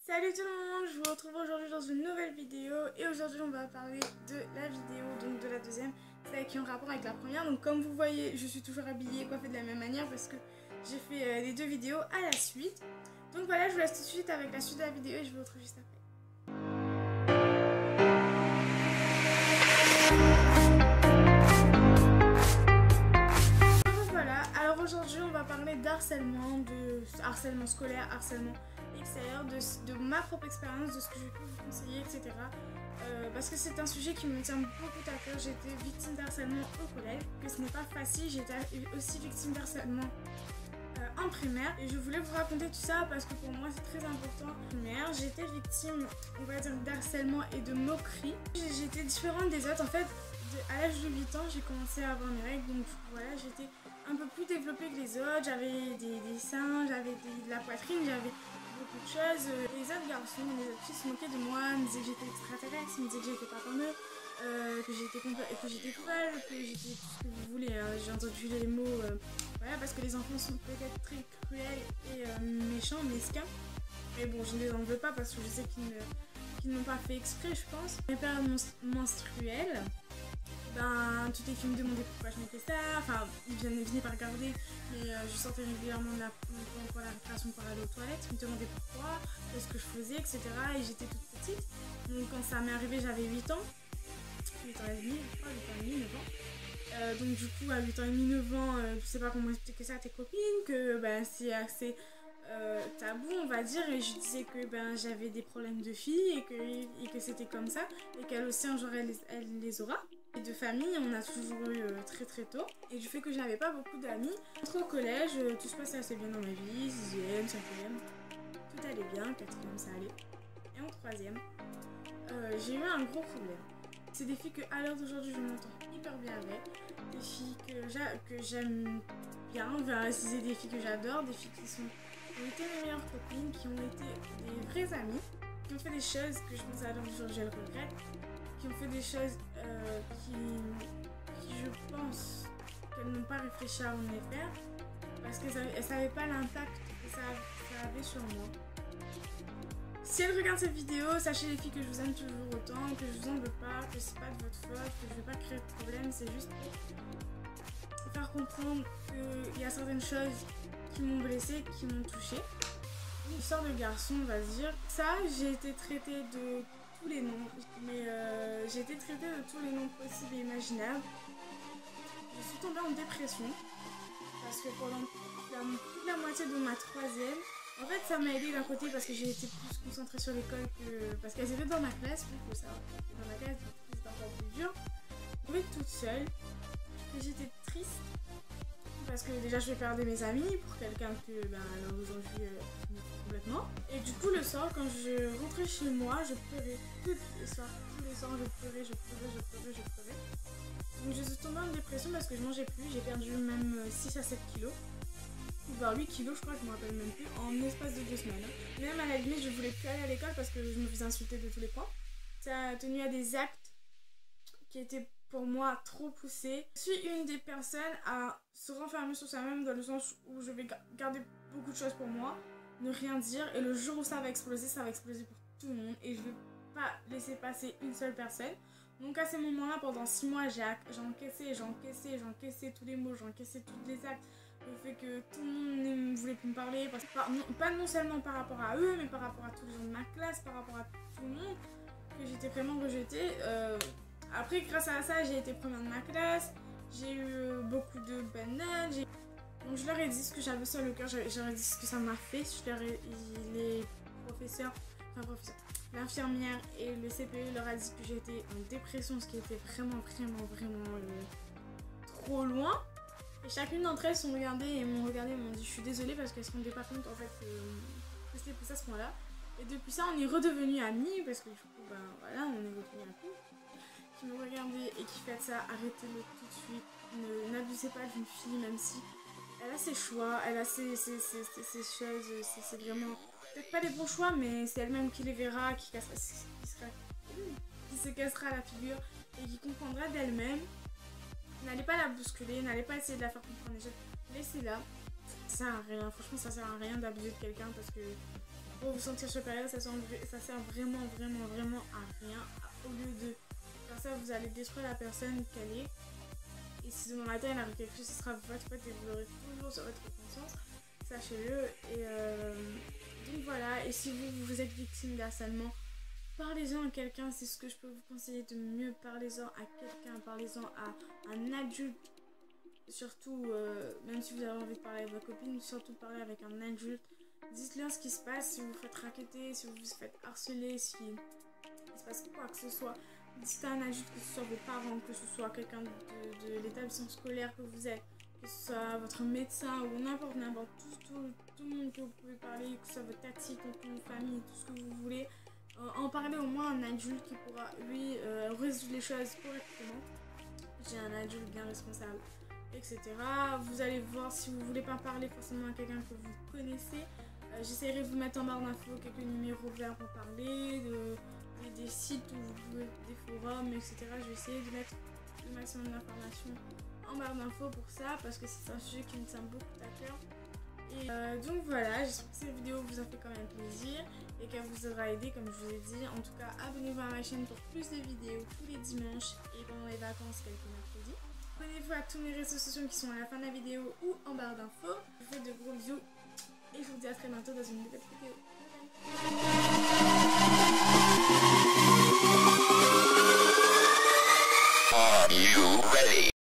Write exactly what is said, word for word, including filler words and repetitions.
Salut tout le monde, je vous retrouve aujourd'hui dans une nouvelle vidéo et aujourd'hui on va parler de la vidéo, donc de la deuxième, celle qui est en rapport avec la première. Donc comme vous voyez, je suis toujours habillée et coiffée de la même manière parce que j'ai fait euh, les deux vidéos à la suite. Donc voilà, je vous laisse tout de suite avec la suite de la vidéo et je vous retrouve juste après. Aujourd'hui on va parler d'harcèlement, de harcèlement scolaire, harcèlement extérieur, de, de ma propre expérience, de ce que je peux vous conseiller, et cetera. Euh, parce que c'est un sujet qui me tient beaucoup à cœur. J'ai été victime d'harcèlement au collège, que ce n'est pas facile. J'ai été aussi victime d'harcèlement euh, en primaire. Et je voulais vous raconter tout ça parce que pour moi c'est très important. En primaire, j'ai été victime, on va dire, d'harcèlement et de moquerie. J'étais différente des autres. En fait, de, à l'âge de huit ans, j'ai commencé à avoir mes règles. Donc voilà, j'étais un peu plus développée que les autres, j'avais des, des seins, j'avais de la poitrine, j'avais beaucoup de choses. Les autres garçons, les autres filles se moquaient de moi, me disaient que j'étais extraterrestre, me disaient que j'étais pas comme eux, euh, que j'étais que j'étais folle, que j'étais tout ce que vous voulez. Hein. J'ai entendu les mots, euh, voilà, parce que les enfants sont peut-être très cruels et euh, méchants, mesquins. Mais bon, je ne les en veux pas parce que je sais qu'ils qu'ils n'ont pas fait exprès, je pense. Mes périodes menstruelles, ben, toutes les filles me demandaient pourquoi je mettais ça, enfin, ils venaient, venaient pas regarder, mais euh, je sortais régulièrement de la, pour la récréation pour aller aux toilettes, ils me demandaient pourquoi, ce que je faisais, et cetera. Et j'étais toute petite, donc quand ça m'est arrivé, j'avais huit ans, huit ans et demi, je crois, huit ans et demi, neuf ans. Euh, donc du coup, à huit ans et demi, neuf ans, euh, je sais pas comment expliquer ça à tes copines, que ben, c'est assez euh, tabou, on va dire, et je disais que ben, j'avais des problèmes de filles, et que, et que c'était comme ça, et qu'elle aussi un jour, elle, elle les aura. Et de famille, on a toujours eu euh, très très tôt. Et du fait que je n'avais pas beaucoup d'amis, entre au collège, euh, tout se passait assez bien dans ma vie, sixième, cinquième, tout allait bien, quatrième ça allait. Et en troisième, euh, j'ai eu un gros problème. C'est des filles que à l'heure d'aujourd'hui je m'entends hyper bien avec, des filles que j'aime bien, enfin, c'est des filles que j'adore, des filles qui, sont, qui ont été mes meilleures copines, qui ont été des vraies amies, qui ont fait des choses que je pense à l'heure d'aujourd'hui je le regrette, qui ont fait des choses euh, qui, qui, je pense, qu'elles n'ont pas réfléchi avant de les faire parce qu'elles ne savaient pas l'impact que ça, ça avait sur moi. Si elles regardent cette vidéo, sachez les filles que je vous aime toujours autant, que je vous en veux pas, que c'est pas de votre faute, que je ne vais pas créer de problème, c'est juste pour faire comprendre qu'il y a certaines choses qui m'ont blessée, qui m'ont touchée. Une histoire de garçon, on va dire. Ça, j'ai été traitée de tous les noms, mais euh, j'ai été traitée de tous les noms possibles et imaginables. Je suis tombée en dépression parce que pendant la, toute la moitié de ma troisième, en fait ça m'a aidé d'un côté parce que j'ai été plus concentrée sur l'école que parce qu'elles étaient dans ma classe, il faut savoir, dans ma classe c'était encore plus dur. Je me trouvais toute seule et j'étais triste parce que déjà je vais perdre mes amis pour quelqu'un que ben, aujourd'hui euh, complètement. Et du coup le soir quand je rentrais chez moi, je pleurais tous les soirs, tous les soirs je pleurais, je pleurais, je pleurais, je pleurais. Donc je suis tombée en dépression parce que je mangeais plus, j'ai perdu même six à sept kilos. Ou vers huit kilos je crois, je me rappelle même plus, en espace de deux semaines. Même à la limite je voulais plus aller à l'école parce que je me faisais insulter de tous les coins. Ça a tenu à des actes qui étaient pour moi trop poussés. Je suis une des personnes à se renfermer sur soi-même dans le sens où je vais garder beaucoup de choses pour moi, ne rien dire, et le jour où ça va exploser, ça va exploser pour tout le monde et je vais pas laisser passer une seule personne. Donc à ces moments-là, pendant six mois, j'ai encaissé, j'ai encaissé, j'ai encaissé tous les mots, j'ai encaissé tous les actes. Le fait que tout le monde ne voulait plus me parler, parce que, pas, non, pas non seulement par rapport à eux, mais par rapport à tous les gens de ma classe, par rapport à tout le monde, que j'étais vraiment rejetée. Euh, après, grâce à ça, j'ai été première de ma classe, j'ai eu beaucoup de bonnes notes. Donc je leur ai dit ce que j'avais sur le cœur, je leur ai dit ce que ça m'a fait. Je leur ai, les professeurs, enfin professeurs, l'infirmière et le C P E leur a dit que j'étais en dépression, ce qui était vraiment, vraiment, vraiment euh, trop loin. Et chacune d'entre elles sont regardées et m'ont regardé et m'ont dit je suis désolée parce qu'elles se rendaient pas compte en fait que, que c'était pour ça ce point-là. Et depuis ça, on est redevenus amis parce que du coup, ben voilà, on est redevenus amis. Qui me regardaient et qui fait ça, arrêtez-le tout de suite. N'abusez pas d'une fille, même si elle a ses choix, elle a ses, ses, ses, ses, ses choses, c'est vraiment peut-être pas les bons choix, mais c'est elle-même qui les verra, qui, cassera, qui, sera, qui se cassera la figure et qui comprendra d'elle-même. N'allez pas la bousculer, n'allez pas essayer de la faire comprendre les choses, laissez-la. Ça sert à rien, franchement ça sert à rien d'abuser de quelqu'un parce que pour vous sentir supérieur, ça, ça sert vraiment, vraiment, vraiment à rien. Au lieu de faire ça, vous allez détruire la personne qu'elle est. Et si demain matin il arrive quelque chose, ce sera votre faute et vous l'aurez toujours sur votre conscience. Sachez-le. Et euh, donc voilà. Et si vous, vous êtes victime d'harcèlement, parlez-en à quelqu'un. C'est ce que je peux vous conseiller de mieux. Parlez-en à quelqu'un. Parlez-en à un adulte. Surtout, euh, même si vous avez envie de parler avec votre copine, surtout parler avec un adulte. Dites-leur ce qui se passe, si vous vous faites raqueter, si vous vous faites harceler, si il se passe quoi que ce soit. Dites à un adulte, que ce soit vos parents, que ce soit quelqu'un de, de, de l'établissement scolaire que vous êtes, que ce soit votre médecin ou n'importe, n'importe, tout, tout, tout le monde que vous pouvez parler, que ce soit votre tati, tonton, famille, tout ce que vous voulez. Euh, en parler au moins à un adulte qui pourra, lui, euh, résoudre les choses correctement. J'ai un adulte bien responsable, et cetera. Vous allez voir si vous voulez pas parler forcément à quelqu'un que vous connaissez. Euh, J'essaierai de vous mettre en barre d'infos quelques numéros verts pour parler, de, des, des sites où vous pouvez, des forums, et cetera. Je vais essayer de mettre le maximum d'informations en barre d'infos pour ça, parce que c'est un sujet qui me tient beaucoup à cœur. Et euh, donc voilà, j'espère que cette vidéo vous a fait quand même plaisir et qu'elle vous aura aidé comme je vous ai dit. En tout cas, abonnez-vous à ma chaîne pour plus de vidéos tous les dimanches et pendant les vacances quelques mercredis. Abonnez-vous à tous mes réseaux sociaux qui sont à la fin de la vidéo ou en barre d'infos. Je vous fais de gros bisous et je vous dis à très bientôt dans une nouvelle vidéo. Bye bye.